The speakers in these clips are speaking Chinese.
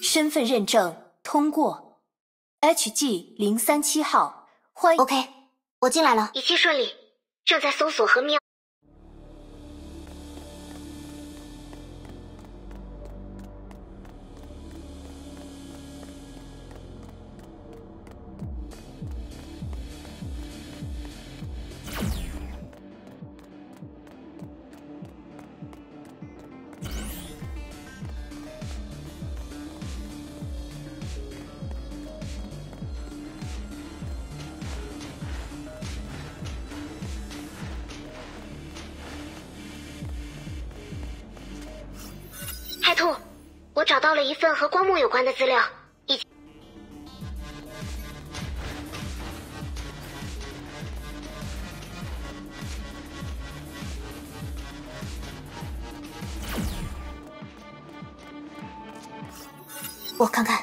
身份认证通过 HG037号，欢迎。 OK， 我进来了， 一切顺利，正在搜索和密钥。海兔，我找到了一份和光幕有关的资料， 我看看。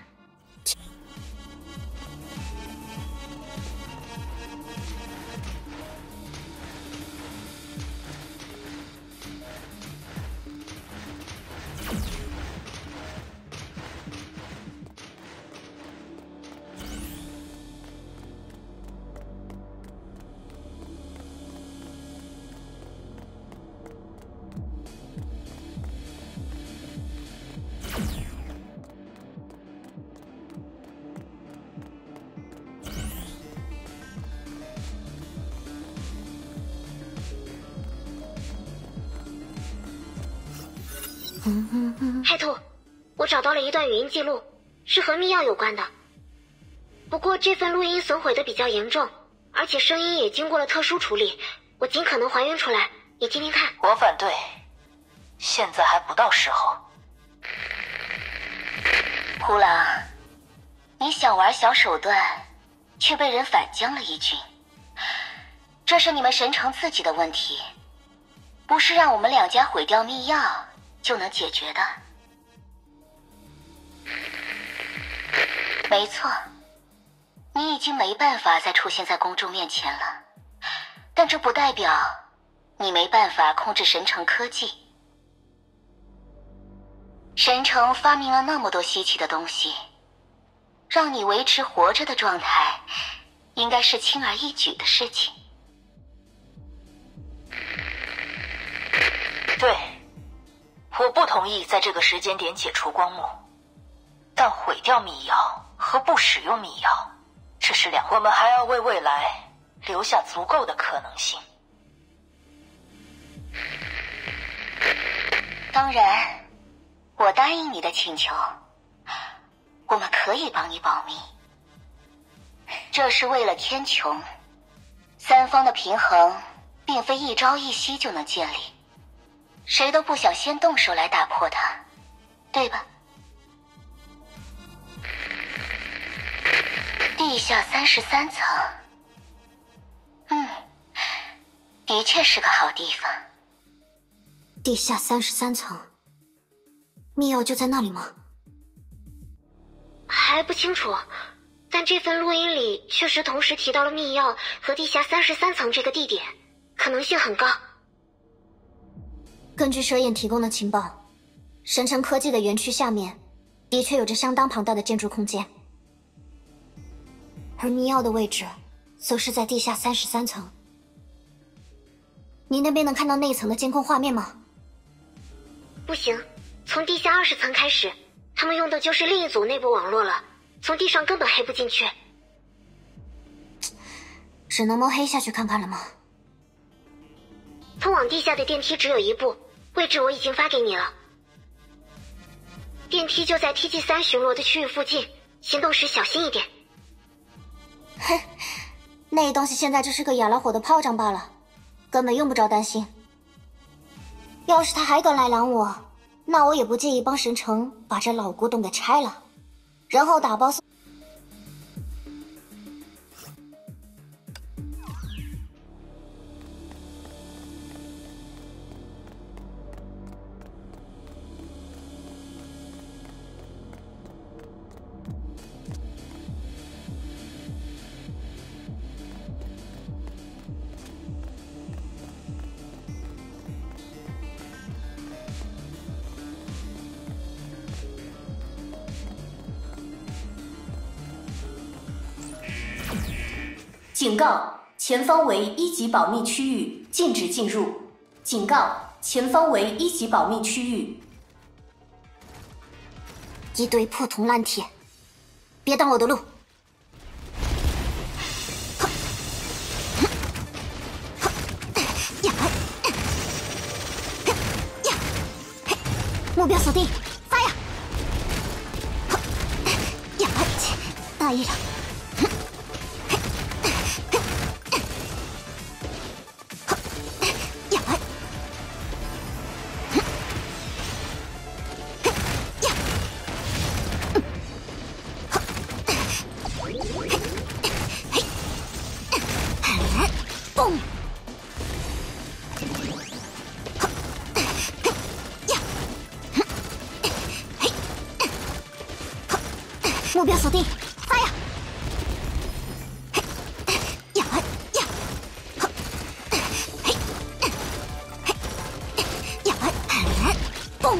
海兔，我找到了一段语音记录，是和密钥有关的。不过这份录音损毁的比较严重，而且声音也经过了特殊处理，我尽可能还原出来，你听听看。 我反对，现在还不到时候。 胡狼，你想玩小手段，却被人反将了一军，这是你们神城自己的问题，不是让我们两家毁掉密钥就能解决的。没错，你已经没办法再出现在公众面前了，但这不代表你没办法控制神城科技。神城发明了那么多稀奇的东西，让你维持活着的状态应该是轻而易举的事情。 对，我不同意在这个时间点解除光幕，但毁掉密钥和不使用密钥，这是我们还要为未来留下足够的可能性。 当然，我答应你的请求，我们可以帮你保密。这是为了天穹，三方的平衡并非一朝一夕就能建立，谁都不想先动手来打破它，对吧？地下33层，的确是个好地方。 地下33层，密钥就在那里吗？ 还不清楚，但这份录音里确实同时提到了密钥和地下33层这个地点，可能性很高。 根据蛇眼提供的情报，神城科技的园区下面的确有着相当庞大的建筑空间，而密钥的位置则是在地下33层。你那边能看到那一层的监控画面吗？ 不行，从地下20层开始，他们用的就是另一组内部网络了，从地上根本黑不进去。 只能摸黑下去看看了吗？ 通往地下的电梯只有一部，位置我已经发给你了。电梯就在 TG3 巡逻的区域附近，行动时小心一点。 哼，那东西现在只是个哑了火的炮仗罢了，根本用不着担心。要是他还敢来拦我，那我也不介意帮神城把这老古董给拆了，然后打包送。 警告：前方为1级保密区域，禁止进入。警告：前方为1级保密区域。 一堆破铜烂铁，别挡我的路！目标锁定，发呀！大意了。蹦！目标锁定，发呀！蹦！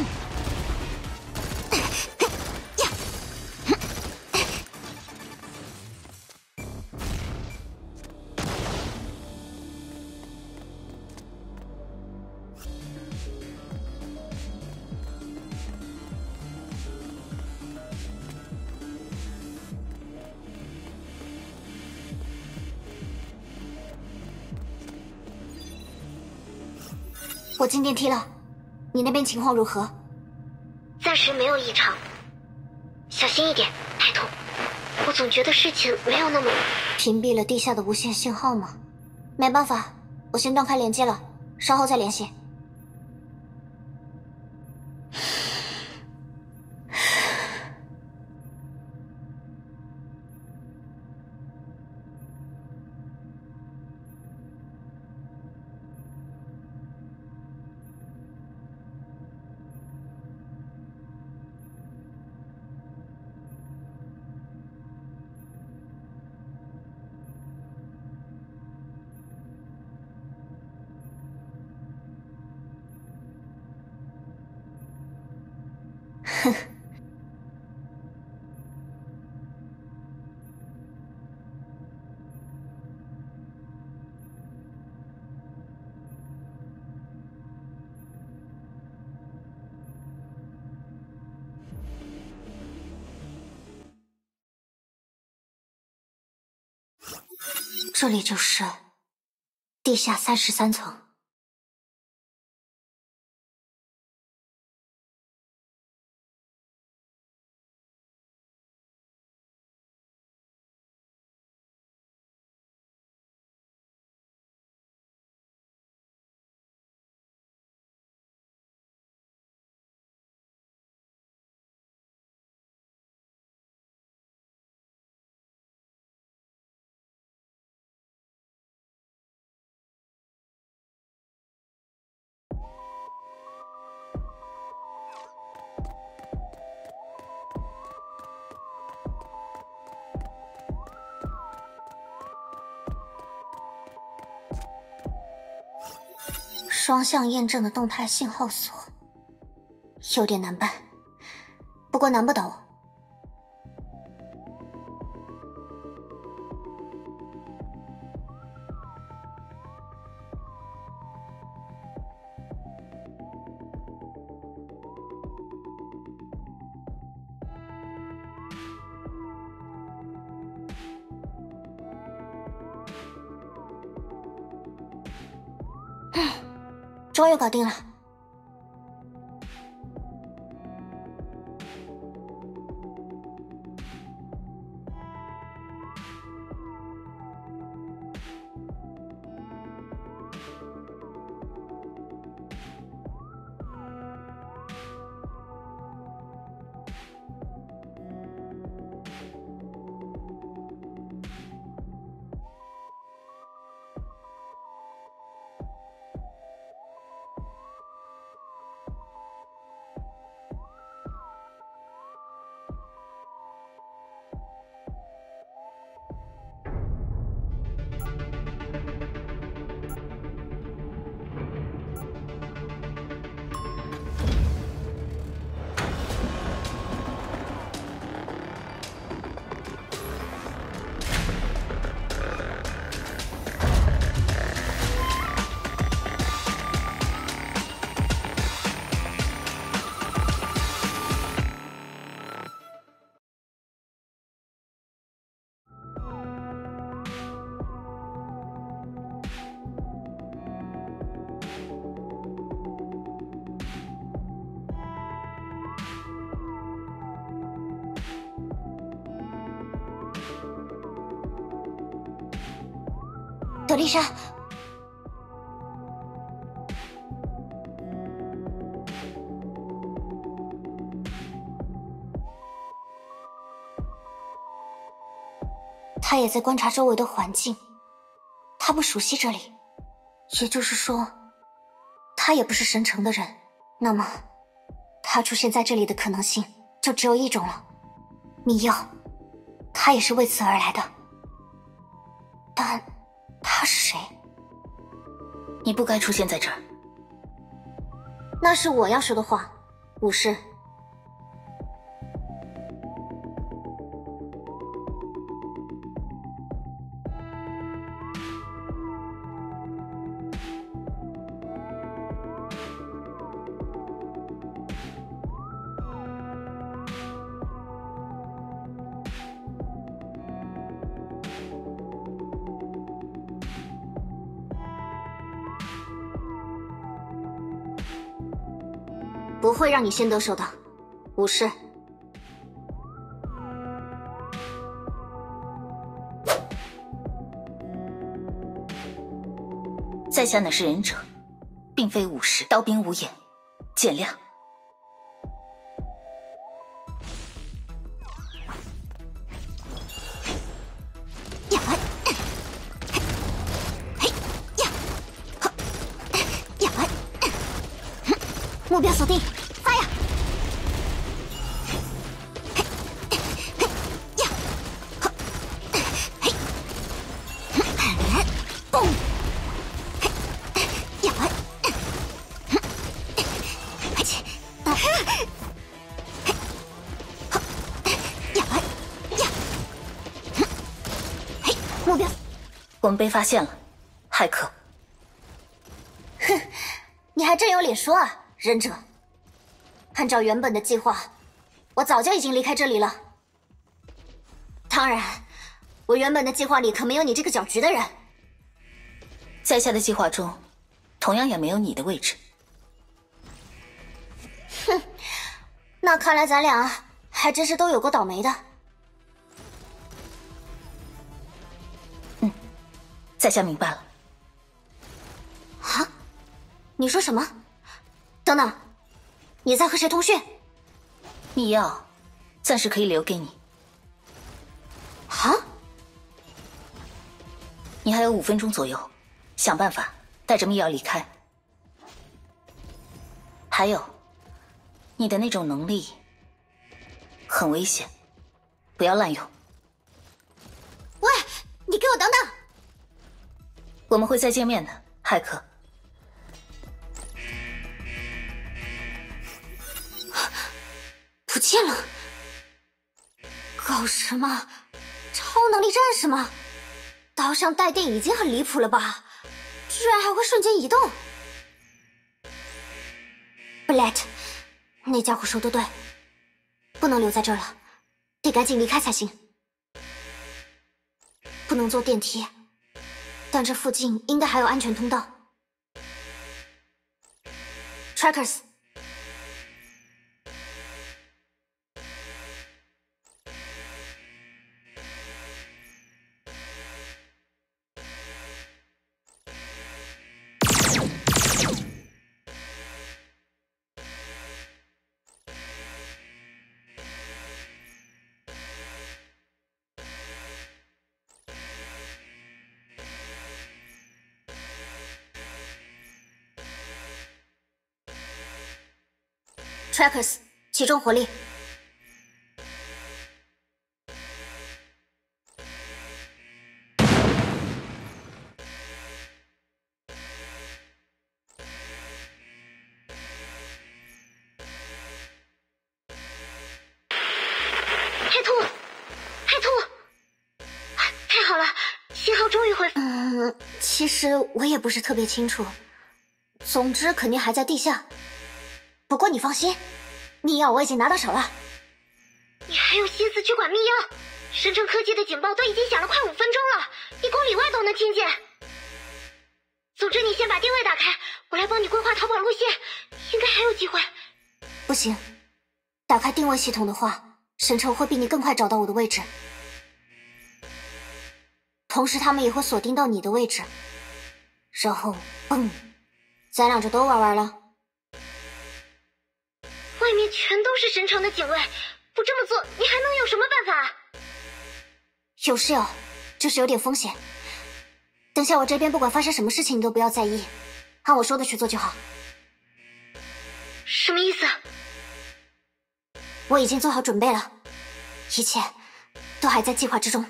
我进电梯了，你那边情况如何？ 暂时没有异常，小心一点，抬头。我总觉得事情没有那么…… 屏蔽了地下的无线信号吗？没办法，我先断开连接了，稍后再联系。哼。这里就是地下33层。双向验证的动态信号锁，有点难办，不过难不倒我。终于搞定了。 朵丽莎，他也在观察周围的环境，他不熟悉这里，也就是说，他也不是神城的人。那么，他出现在这里的可能性就只有一种了：密钥，他也是为此而来的。但他是谁？ 你不该出现在这儿。 那是我要说的话，武士。不会让你先得手的，武士。 在下乃是忍者，并非武士，刀兵无眼，见谅。 目标锁定，发呀！嘣！目标， 我们被发现了，骇客。 哼，你还真有脸说啊！忍者，按照原本的计划，我早就已经离开这里了。当然，我原本的计划里可没有你这个搅局的人。 在下的计划中，同样也没有你的位置。 哼，那看来咱俩还真是都有过倒霉的。 在下明白了。 啊？你说什么？等等，你在和谁通讯？ 密钥，暂时可以留给你。 啊？ 你还有5分钟左右，想办法带着密钥离开。还有，你的那种能力很危险，不要滥用。 喂，你给我等等！ 我们会再见面的，骇客。 不见了！搞什么？超能力战士吗？刀上带电已经很离谱了吧？居然还会瞬间移动 ！Bullet， 那家伙说得对，不能留在这儿了，得赶紧离开才行。不能坐电梯，但这附近应该还有安全通道。Trackers。Trackers， 集中火力。 海兔，海兔，太好了，信号终于恢复。 其实我也不是特别清楚，总之肯定还在地下。不过你放心，密钥我已经拿到手了。 你还有心思去管密钥？神城科技的警报都已经响了快5分钟了，1公里外都能听见。总之，你先把定位打开，我来帮你规划逃跑路线，应该还有机会。 不行，打开定位系统的话，神城会比你更快找到我的位置。 同时他们也会锁定到你的位置，然后嘣，咱俩就都玩完了。 外面全都是神城的警卫，不这么做你还能有什么办法？ 有是有，就是有点风险。等下我这边不管发生什么事情你都不要在意，按我说的去做就好。 什么意思？ 我已经做好准备了，一切都还在计划之中。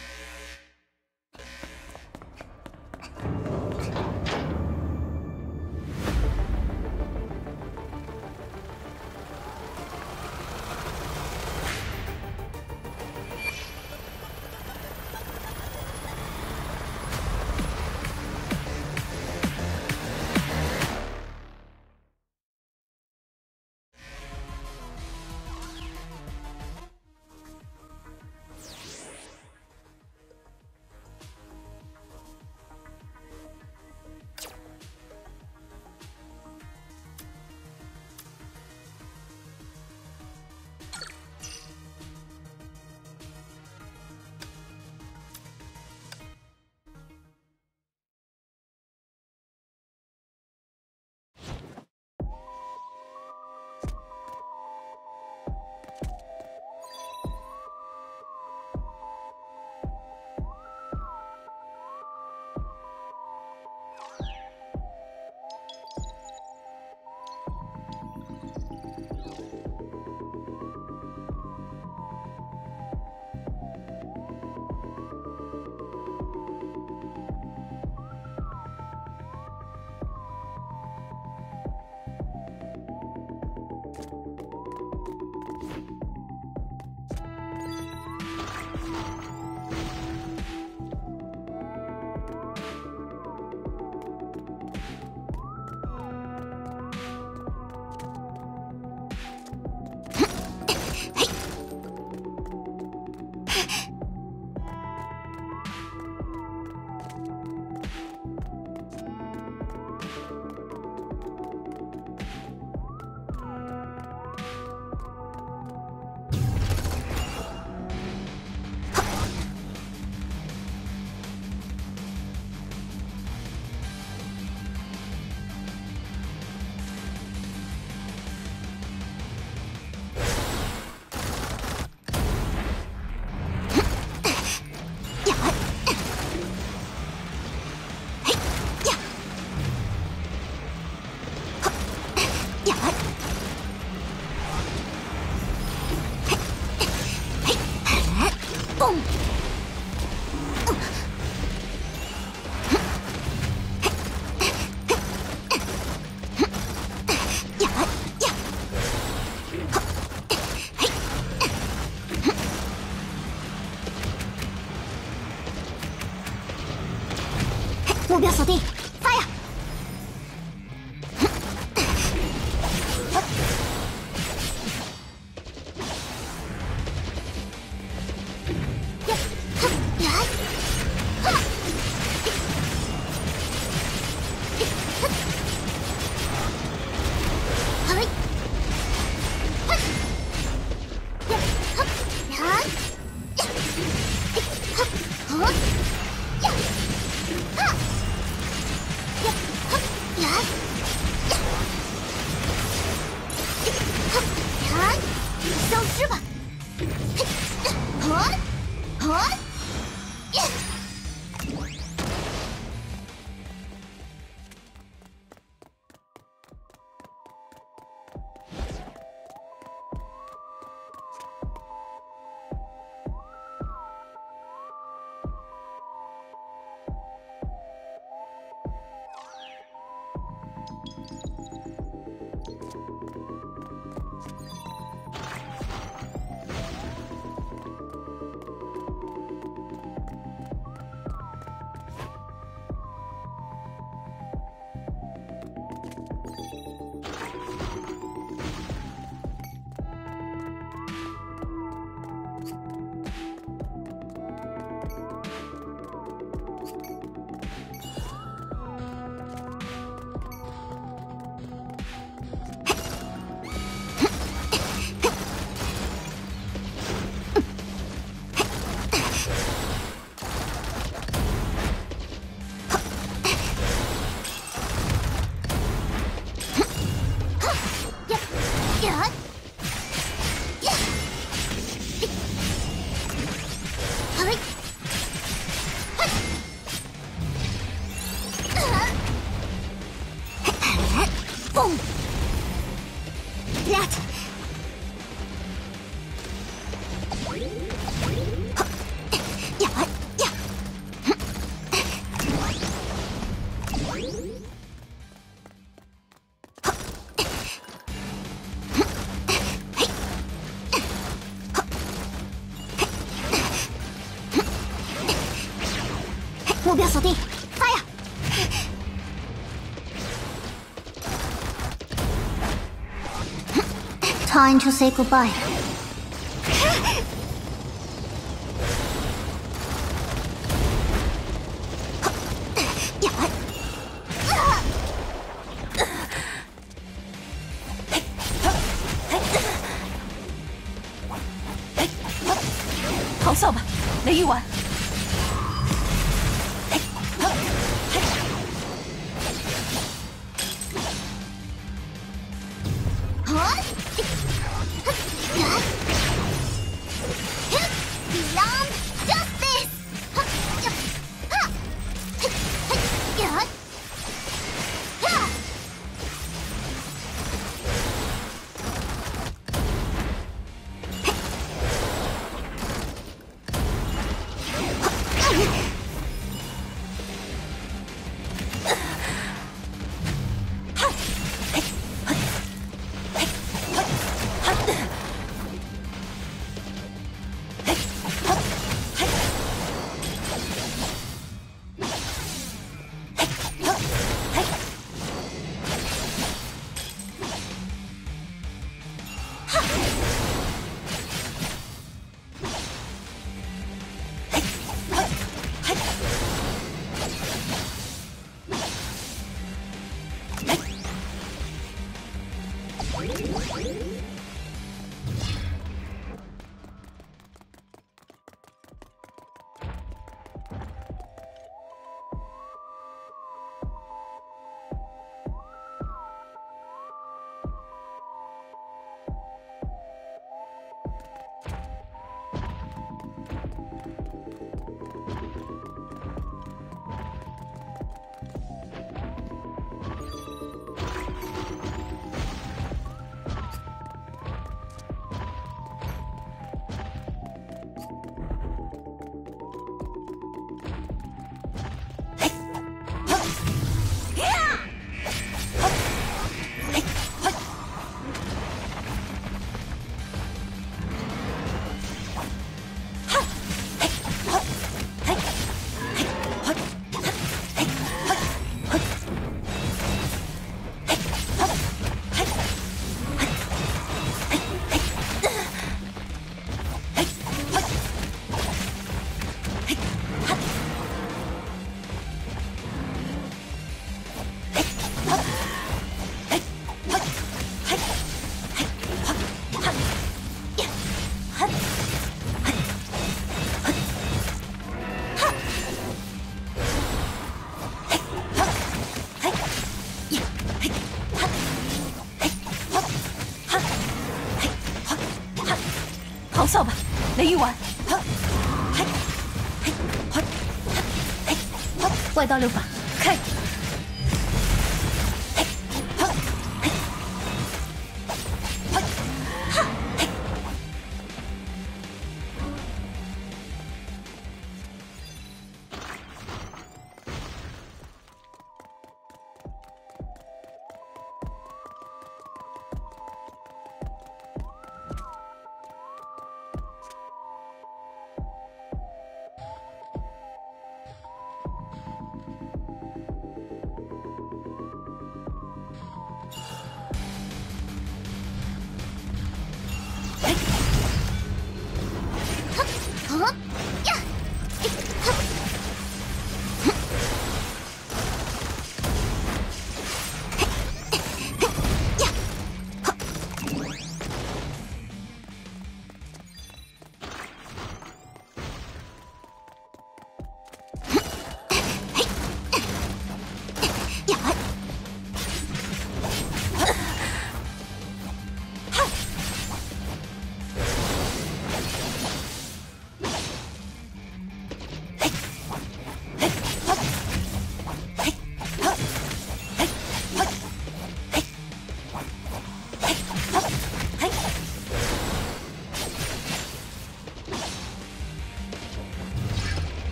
目标锁定，发呀！ That. 目标锁定 ，Fire！ Time to say goodbye。 咆哮吧，雷玉丸！ Beyond justice. 咆哮吧，雷玉丸！外道六法开！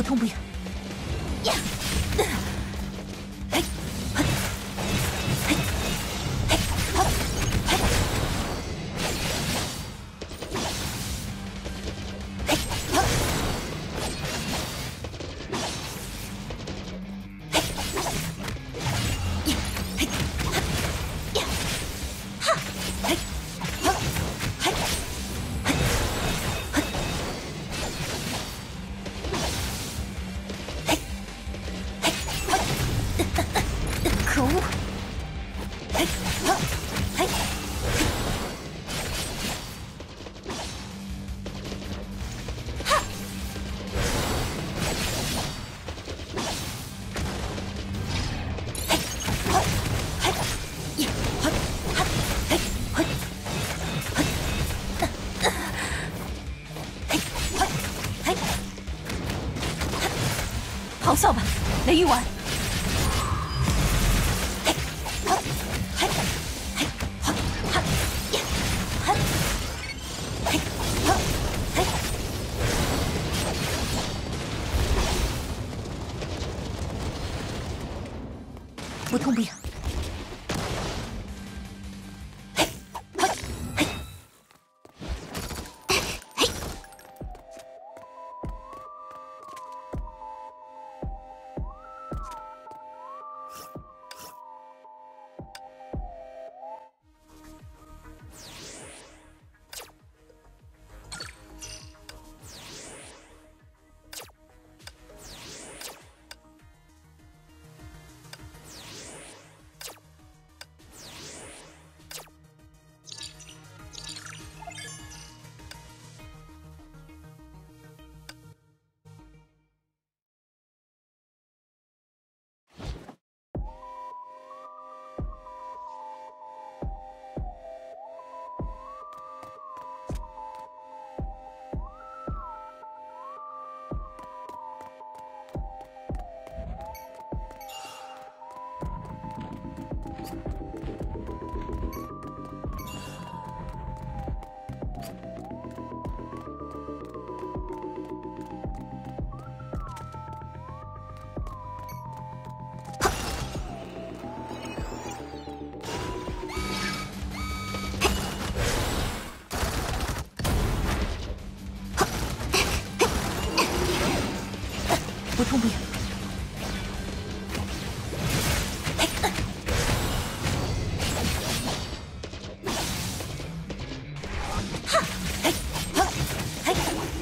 不痛不痒。呀！嘿，嘿，嘿，嘿，好，嘿，嘿，好，嘿，呀，嘿，呀，哈，嘿，好，嘿，嘿，嘿。可恶！嘿，好，嘿，哈，嘿，好，嘿，呀，好，哈，嘿，嘿，嘿，嘿，嘿，嘿，咆哮吧，雷狱丸！不痛不痒。嘿，嘿，嘿，嘿。不痛不痒。哈，嘿，好，嘿，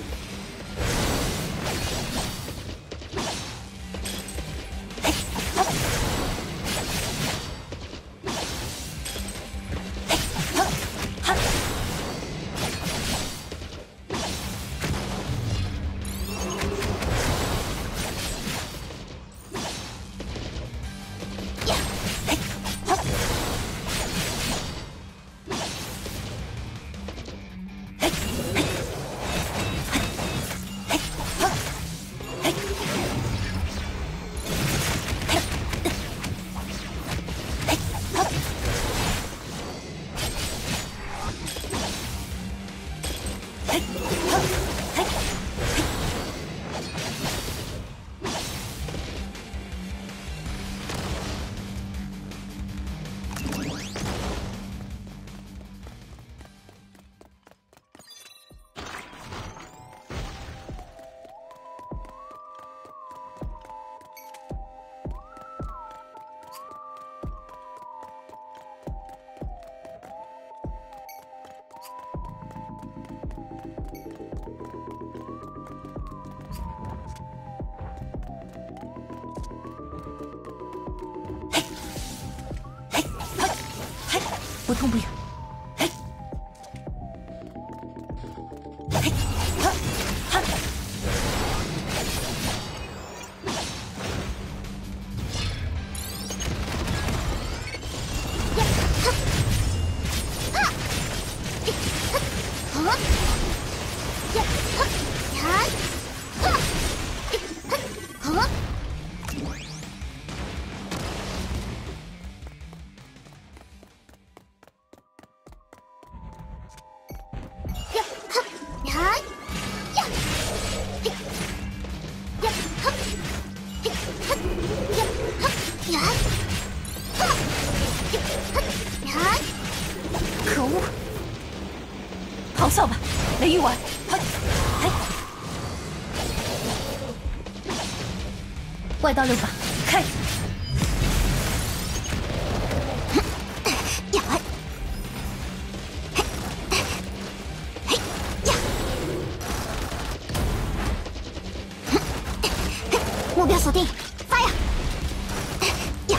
嘿，好，嘿，好，哈。不痛不痒。嘿，嘿，哈，哈， 啸吧，雷玉丸！嘿，嘿，外道六法开！ 呀！嘿呀！目标锁定，发呀！呀！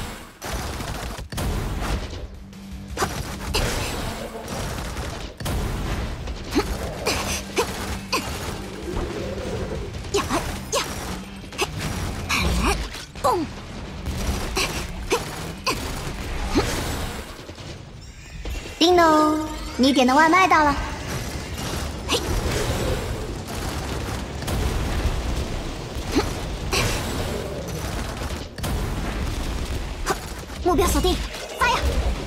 嘣！叮咚，你点的外卖到了。嘿，目标锁定，发呀！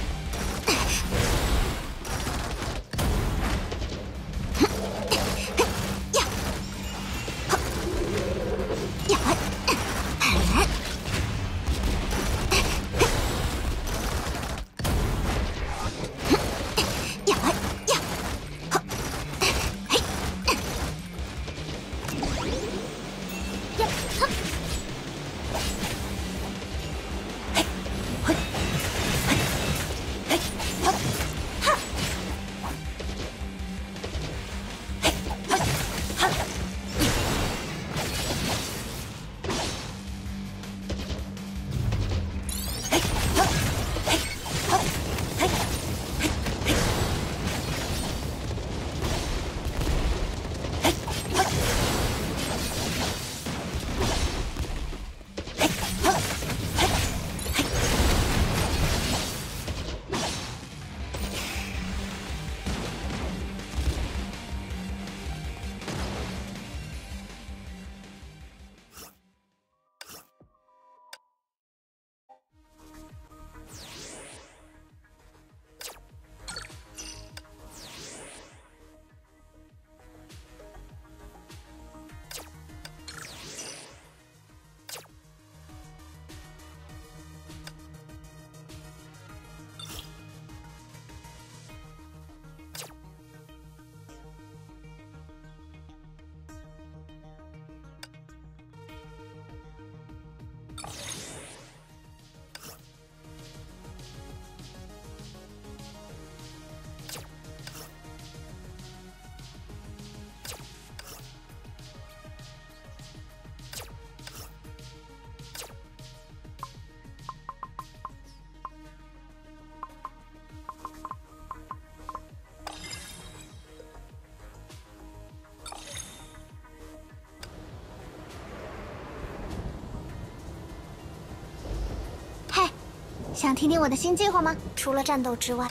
想听听我的新计划吗？除了战斗之外，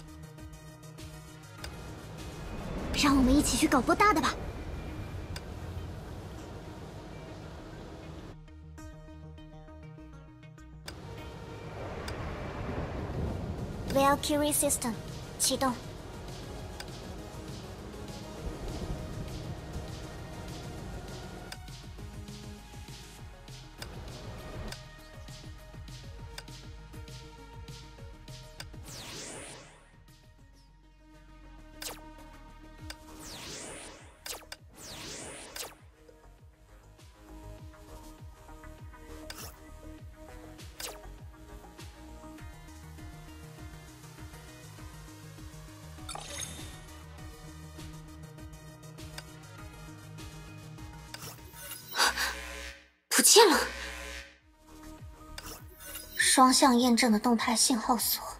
让我们一起去搞波大的吧。Valkyrie System 启动。不见了，双向验证的动态信号锁。